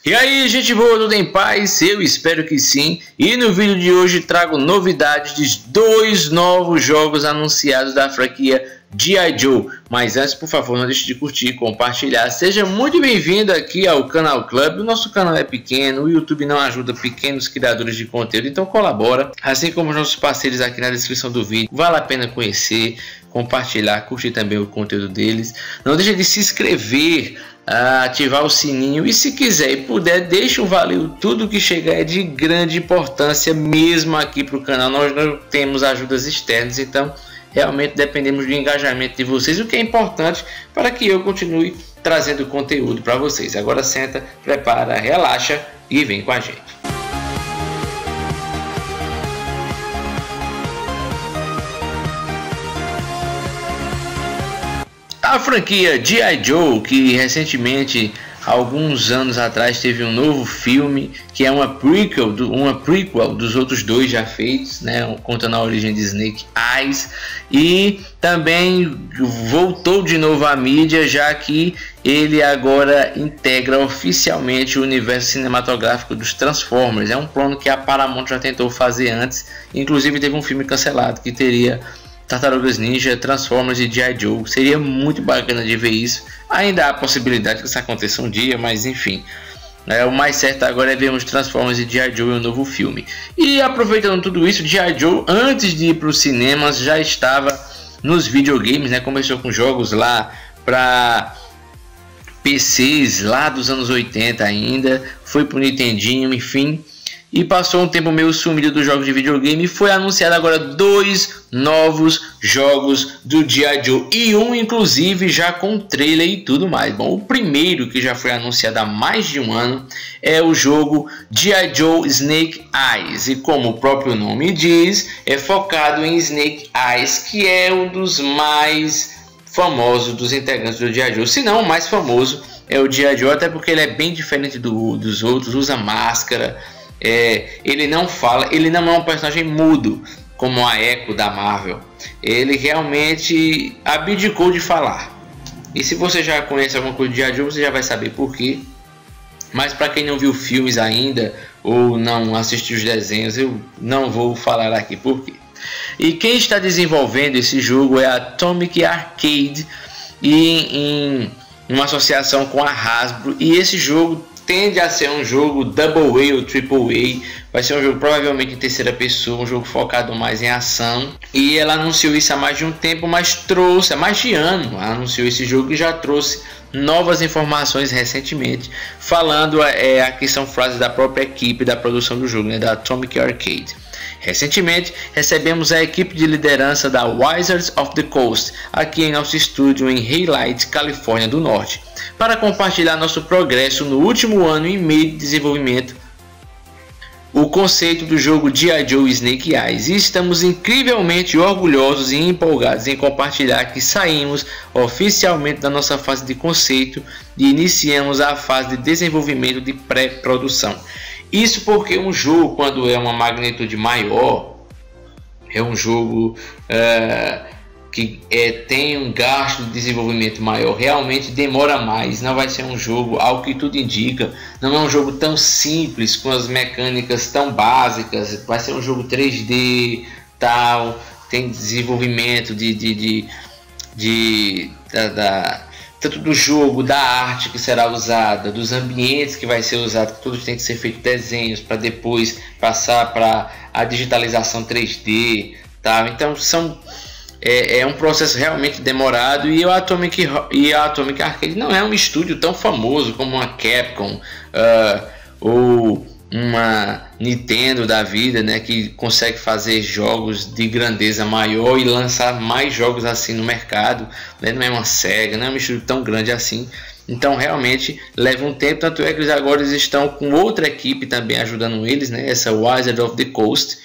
E aí, gente boa, tudo em paz? Eu espero que sim. E no vídeo de hoje trago novidades de dois novos jogos anunciados da franquia G.I. Joe. Mas antes, por favor, não deixe de curtir, compartilhar. Seja muito bem-vindo aqui ao Canal Club. O nosso canal é pequeno, o YouTube não ajuda pequenos criadores de conteúdo, então colabora. Assim como os nossos parceiros aqui na descrição do vídeo. Vale a pena conhecer, compartilhar, curtir também o conteúdo deles. Não deixe de se inscrever, ativar o sininho e, se quiser e puder, deixa um valeu. Tudo que chegar é de grande importância mesmo aqui para o canal. Nós não temos ajudas externas, então realmente dependemos do engajamento de vocês, o que é importante para que eu continue trazendo conteúdo para vocês. Agora senta, prepara, relaxa e vem com a gente. A franquia G.I. Joe, que recentemente, alguns anos atrás, teve um novo filme que é uma prequel dos outros dois já feitos, né, contando a origem de Snake Eyes, e também voltou de novo à mídia, já que ele agora integra oficialmente o universo cinematográfico dos Transformers. É um plano que a Paramount já tentou fazer antes, inclusive teve um filme cancelado que teria Tartarugas Ninja, Transformers e G.I. Joe. Seria muito bacana de ver isso. Ainda há a possibilidade que isso aconteça um dia, mas enfim, o mais certo agora é vermos Transformers e G.I. Joe em um novo filme. E aproveitando tudo isso, G.I. Joe, antes de ir para os cinemas, já estava nos videogames, né? Começou com jogos lá para PCs lá dos anos 80 ainda, foi para o Nintendinho, enfim. E passou um tempo meio sumido dos jogos de videogame e foi anunciado agora dois novos jogos do G.I. Joe. E um inclusive já com trailer e tudo mais. Bom, o primeiro, que já foi anunciado há mais de um ano, é o jogo G.I. Joe Snake Eyes. E como o próprio nome diz, é focado em Snake Eyes, que é um dos mais famosos dos integrantes do G.I. Joe. Se não, o mais famoso é o G.I. Joe, até porque ele é bem diferente dos outros, usa máscara. Ele não fala, ele não é um personagem mudo como a Echo da Marvel. Ele realmente abdicou de falar. E se você já conhece alguma coisa de G.I. Joe, você já vai saber por quê. Mas para quem não viu filmes ainda ou não assistiu os desenhos, eu não vou falar aqui por quê. E quem está desenvolvendo esse jogo é a Atomic Arcade, e em uma associação com a Hasbro. E esse jogo tende a ser um jogo Double A ou Triple A. Vai ser um jogo provavelmente em terceira pessoa, um jogo focado mais em ação. E ela anunciou isso há mais de um tempo, mas trouxe, há mais de ano, anunciou esse jogo e já trouxe novas informações recentemente, falando, aqui são frases da própria equipe da produção do jogo, né, da Atomic Arcade. Recentemente recebemos a equipe de liderança da Wizards of the Coast aqui em nosso estúdio em Haylight, Califórnia do Norte, para compartilhar nosso progresso no último ano e meio de desenvolvimento, o conceito do jogo G.I. Joe Snake Eyes. E estamos incrivelmente orgulhosos e empolgados em compartilhar que saímos oficialmente da nossa fase de conceito e iniciamos a fase de desenvolvimento de pré-produção. Isso porque um jogo, quando é uma magnitude maior, é um jogo que tem um gasto de desenvolvimento maior, realmente demora mais. Não vai ser um jogo, ao que tudo indica, não é um jogo tão simples, com as mecânicas tão básicas. Vai ser um jogo 3D, tal, tem desenvolvimento tanto do jogo, da arte que será usada, dos ambientes que vai ser usado, que todos têm que ser feitos desenhos para depois passar para a digitalização 3D, tá? Então é um processo realmente demorado. E a Atomic Arcade não é um estúdio tão famoso como uma Capcom ou uma Nintendo da vida, né, que consegue fazer jogos de grandeza maior e lançar mais jogos assim no mercado, né? Não é uma Sega, não é um estúdio tão grande assim. Então realmente leva um tempo, tanto é que eles agora estão com outra equipe também ajudando eles, né, essa Wizards of the Coast.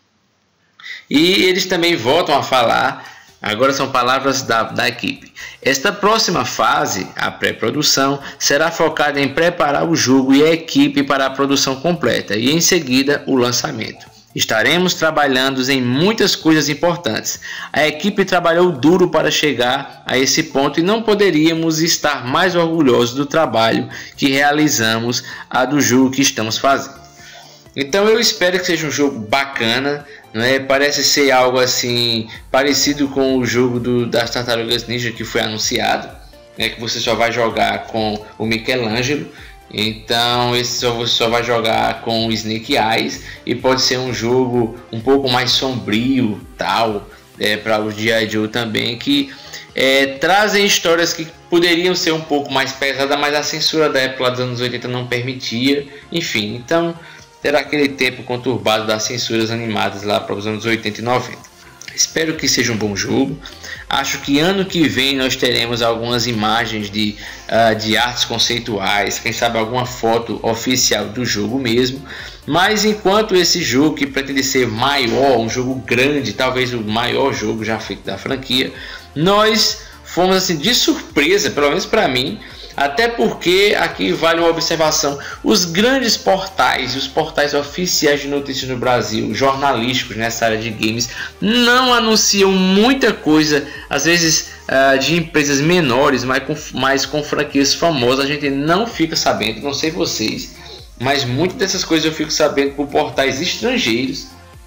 E eles também voltam a falar, agora são palavras da equipe: esta próxima fase, a pré-produção, será focada em preparar o jogo e a equipe para a produção completa e em seguida o lançamento. Estaremos trabalhando em muitas coisas importantes. A equipe trabalhou duro para chegar a esse ponto e não poderíamos estar mais orgulhosos do trabalho que realizamos a do jogo que estamos fazendo. Então eu espero que seja um jogo bacana, não é? Parece ser algo assim parecido com o jogo das Tartarugas Ninja que foi anunciado, né? Que você só vai jogar com o Michelangelo. Então esse você só vai jogar com o Snake Eyes e pode ser um jogo um pouco mais sombrio, tal, para os G.I. Joe também, que trazem histórias que poderiam ser um pouco mais pesadas, mas a censura da época dos anos 80 não permitia. Enfim, então terá aquele tempo conturbado das censuras animadas lá para os anos 80 e 90. Espero que seja um bom jogo. Acho que ano que vem nós teremos algumas imagens de artes conceituais, quem sabe alguma foto oficial do jogo mesmo. Mas enquanto esse jogo, que pretende ser maior, um jogo grande, talvez o maior jogo já feito da franquia, nós fomos assim de surpresa, pelo menos para mim. Até porque aqui vale uma observação: os grandes portais, os portais oficiais de notícias no Brasil, jornalísticos nessa área de games, não anunciam muita coisa, às vezes de empresas menores, mas com franquias famosas. A gente não fica sabendo, não sei vocês, mas muitas dessas coisas eu fico sabendo por portais estrangeiros,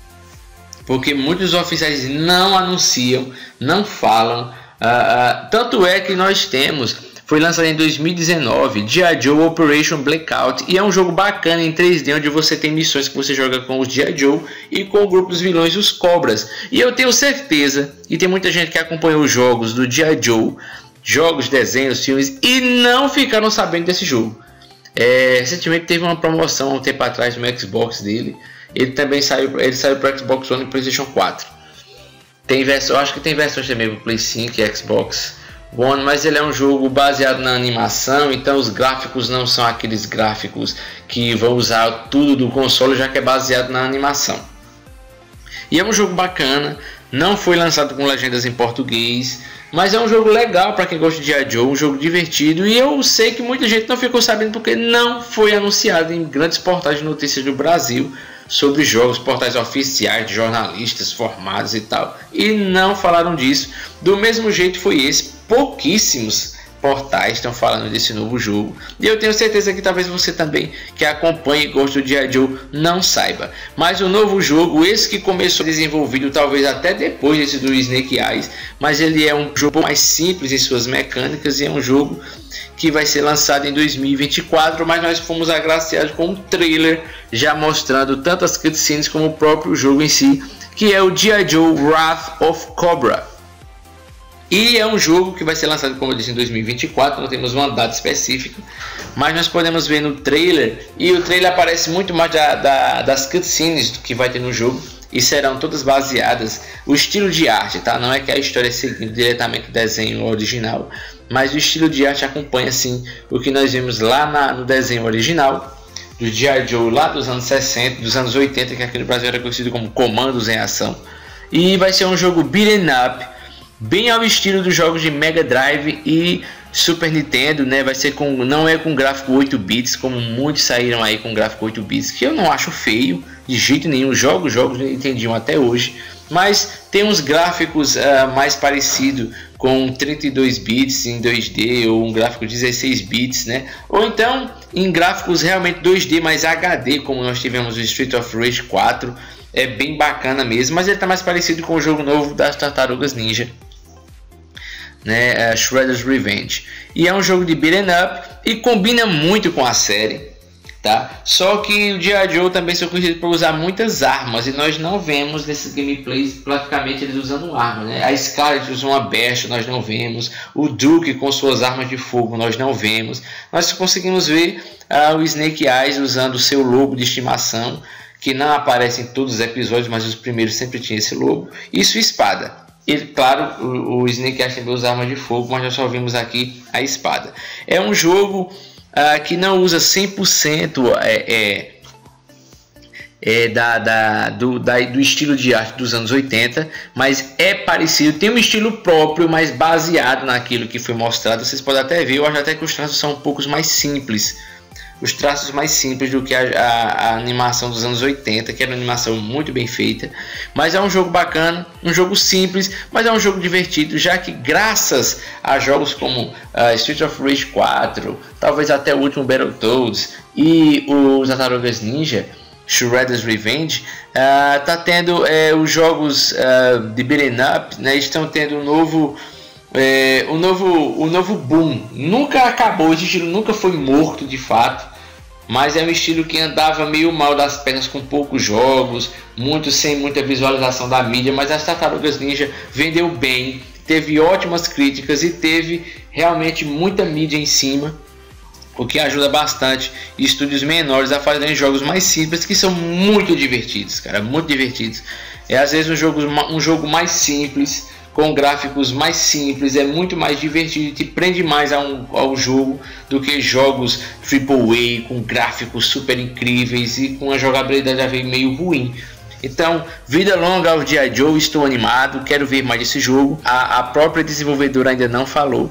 porque muitos oficiais não anunciam, não falam. Tanto é que nós temos... Foi lançado em 2019, G.I. Joe Operation Blackout, e é um jogo bacana em 3D, onde você tem missões que você joga com os G.I. Joe e com o grupo dos vilões, os Cobras. E eu tenho certeza, e tem muita gente que acompanhou os jogos do G.I. Joe, jogos, desenhos, filmes, e não ficaram sabendo desse jogo. Recentemente teve uma promoção há um tempo atrás no Xbox dele. Ele também saiu para o Xbox One e PlayStation 4. Eu acho que tem versões também para Play 5 e Xbox One, mas ele é um jogo baseado na animação, então os gráficos não são aqueles gráficos que vão usar tudo do console, já que é baseado na animação. E é um jogo bacana, não foi lançado com legendas em português, mas é um jogo legal para quem gosta de G.I. Joe, um jogo divertido, e eu sei que muita gente não ficou sabendo porque não foi anunciado em grandes portais de notícias do Brasil sobre jogos, portais oficiais de jornalistas formados e tal, e não falaram disso. Do mesmo jeito foi esse, pouquíssimos portais estão falando desse novo jogo, e eu tenho certeza que talvez você também, que acompanha e gosta do G.I. Joe, não saiba. Mas o novo jogo, esse que começou desenvolvido talvez até depois desse do Snake Eyes, mas ele é um jogo mais simples em suas mecânicas, e é um jogo que vai ser lançado em 2024, mas nós fomos agraciados com um trailer já mostrando tanto as cutscenes como o próprio jogo em si, que é o G.I. Joe Wrath of Cobra. E é um jogo que vai ser lançado, como eu disse, em 2024, não temos uma data específica, mas nós podemos ver no trailer, e o trailer aparece muito mais das cutscenes que vai ter no jogo, e serão todas baseadas o estilo de arte, tá? Não é que a história é seguindo diretamente o desenho original, mas o estilo de arte acompanha sim o que nós vimos lá no desenho original do G.I. Joe lá dos anos 60, dos anos 80, que aqui no Brasil era conhecido como Comandos em Ação. E vai ser um jogo beat'em up, bem ao estilo dos jogos de Mega Drive e Super Nintendo, né? Vai ser não é com gráfico 8 bits, como muitos saíram aí com gráfico 8 bits, que eu não acho feio de jeito nenhum. Jogos entendiam até hoje, mas tem uns gráficos mais parecidos com 32 bits em 2D, ou um gráfico 16 bits, né? Ou então em gráficos realmente 2D mais HD, como nós tivemos o Street of Rage 4. É bem bacana mesmo, mas ele está mais parecido com o jogo novo das Tartarugas Ninja, né? Shredder's Revenge. E é um jogo de beat'em up e combina muito com a série, tá? Só que o G.I. Joe também são conhecidos por usar muitas armas, e nós não vemos nesses gameplays praticamente eles usando arma, né? A Scarlet usa uma Bash, nós não vemos. O Duke com suas armas de fogo, nós não vemos. Nós conseguimos ver o Snake Eyes usando o seu lobo de estimação, que não aparece em todos os episódios, mas os primeiros sempre tinha esse lobo, e sua espada. E claro, o Snake Eyes também usa armas de fogo, mas nós só vimos aqui a espada. É um jogo que não usa 100% do estilo de arte dos anos 80, mas é parecido, tem um estilo próprio, mas baseado naquilo que foi mostrado. Vocês podem até ver, eu acho até que os traços são um pouco mais simples os traços mais simples do que a animação dos anos 80, que era uma animação muito bem feita. Mas é um jogo bacana, um jogo simples, mas é um jogo divertido, já que graças a jogos como Street of Rage 4, talvez até o último Battletoads e os Tartarugas Ninja, Shredder's Revenge, tá tendo os jogos de beat'em up, né, estão tendo um novo boom. Nunca acabou, esse estilo nunca foi morto de fato, mas é um estilo que andava meio mal das pernas com poucos jogos, sem muita visualização da mídia, mas as Tartarugas Ninja vendeu bem, teve ótimas críticas e teve realmente muita mídia em cima, o que ajuda bastante estúdios menores a fazerem jogos mais simples, que são muito divertidos, cara, muito divertidos. Às vezes um jogo mais simples, com gráficos mais simples, é muito mais divertido e te prende mais ao jogo do que jogos AAA com gráficos super incríveis e com a jogabilidade meio ruim. Então, vida longa ao G.I. Joe, estou animado, quero ver mais desse jogo. A própria desenvolvedora ainda não falou,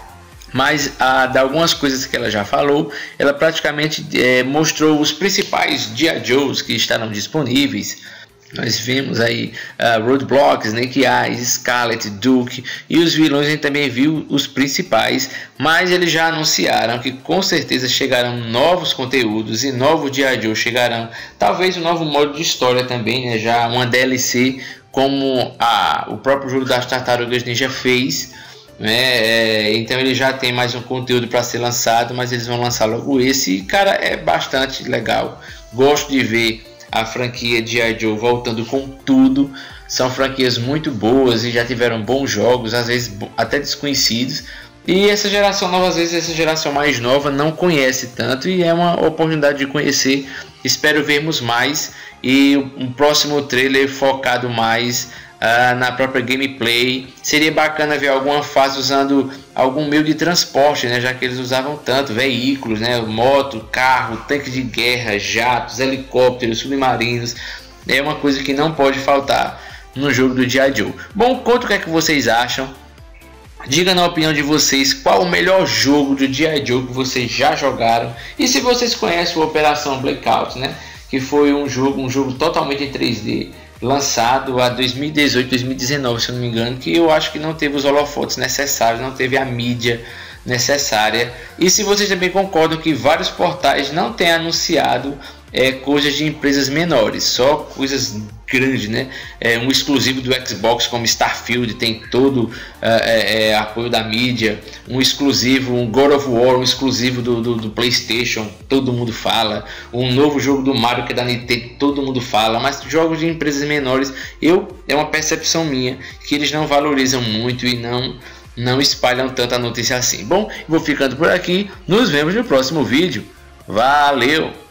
mas de algumas coisas que ela já falou, ela praticamente mostrou os principais G.I. Joes que estarão disponíveis. Nós vimos aí Roadblock, Snake Eyes, Scarlet, Duke, e os vilões a gente também viu os principais, mas eles já anunciaram que com certeza chegarão novos conteúdos e novos G.I. Joe chegarão, talvez um novo modo de história também, né? Já uma DLC como o próprio jogo das Tartarugas Ninja fez, né? Então ele já tem mais um conteúdo para ser lançado, mas eles vão lançar logo esse, e cara, é bastante legal. Gosto de ver a franquia G.I. Joe voltando com tudo. São franquias muito boas e já tiveram bons jogos, às vezes até desconhecidos, e essa geração nova, às vezes essa geração mais nova não conhece tanto, e é uma oportunidade de conhecer. Espero vermos mais e um próximo trailer focado mais na própria gameplay. Seria bacana ver alguma fase usando algum meio de transporte, né, já que eles usavam tanto veículos, né, moto, carro, tanque de guerra, jatos, helicópteros, submarinos. É uma coisa que não pode faltar no jogo do G.I. Joe. Bom, conta o que é que vocês acham. Diga na opinião de vocês qual o melhor jogo do G.I. Joe que vocês já jogaram, e se vocês conhecem o Operação Blackout, né, que foi um jogo totalmente em 3D, lançado a 2018, 2019, se eu não me engano, que eu acho que não teve os holofotes necessários, não teve a mídia necessária. E se vocês também concordam que vários portais não têm anunciado coisas de empresas menores, só coisas grandes, né? Um exclusivo do Xbox como Starfield tem todo apoio da mídia, um exclusivo, um God of War, um exclusivo do PlayStation, todo mundo fala, um novo jogo do Mario que é da Nintendo, todo mundo fala, mas jogos de empresas menores, é uma percepção minha que eles não valorizam muito e não espalham tanta notícia assim. Bom, vou ficando por aqui, nos vemos no próximo vídeo, valeu!